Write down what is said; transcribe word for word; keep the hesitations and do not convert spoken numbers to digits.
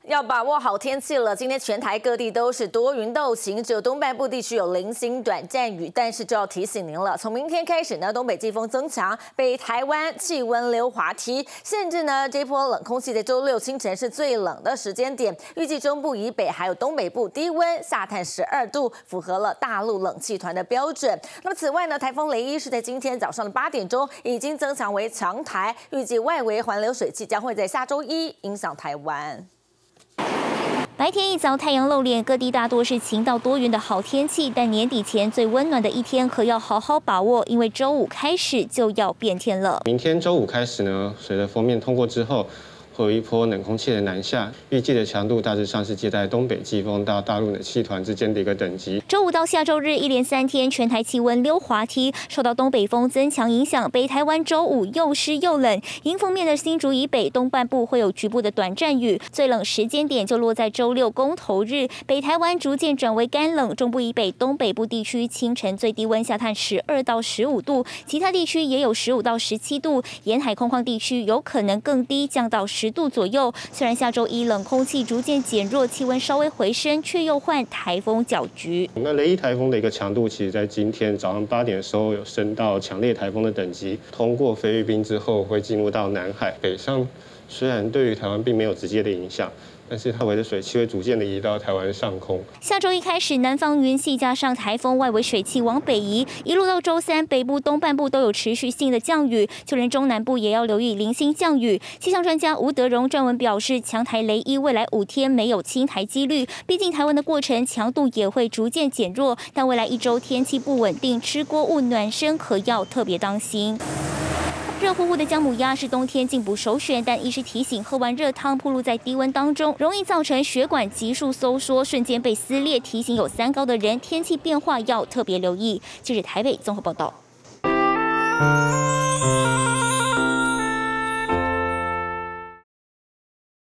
要把握好天气了。今天全台各地都是多云到晴，只有东半部地区有零星短暂雨。但是就要提醒您了，从明天开始呢，东北季风增强，北台湾气温溜滑梯，甚至呢这波冷空气在周六清晨是最冷的时间点。预计中部以北还有东北部低温下探十二度，符合了大陆冷气团的标准。那么此外呢，台风雷伊是在今天早上的八点钟已经增强为强台，预计外围环流水汽将会在下周一影响台湾。 白天一早太阳露脸，各地大多是晴到多云的好天气。但年底前最温暖的一天，可要好好把握，因为周五开始就要变天了。 明天周五开始呢，随着锋面通过之后，会有一波冷空气的南下，预计的强度大致上是介在东北季风到大陆冷气团之间的一个等级。 周五到下周日一连三天，全台气温溜滑梯，受到东北风增强影响，北台湾周五又湿又冷。迎风面的新竹以北东半部会有局部的短暂雨，最冷时间点就落在周六公投日。北台湾逐渐转为干冷，中部以北、东北部地区清晨最低温下探十二到十五度，其他地区也有十五到十七度，沿海空旷地区有可能更低，降到十度左右。虽然下周一冷空气逐渐减弱，气温稍微回升，却又换台风搅局。 那雷伊台风的一个强度，其实在今天早上八点的时候有升到强烈台风的等级，通过菲律宾之后会进入到南海北上。虽然对于台湾并没有直接的影响，但是它围的水汽会逐渐的移到台湾上空。 下周一开始，南方云系加上台风外围水汽往北移，一路到周三，北部、东半部都有持续性的降雨，就连中南部也要留意零星降雨。气象专家吴德荣撰文表示，强台雷伊未来五天没有侵台几率，毕竟台湾的过程强度也会逐渐减弱，但未来一周天气不稳定，吃锅物暖身可要特别当心。 热乎乎的姜母鸭是冬天进补首选，但医师提醒，喝完热汤暴露在低温当中，容易造成血管急速收缩，瞬间被撕裂。提醒有三高的人，天气变化要特别留意。记者台北综合报道。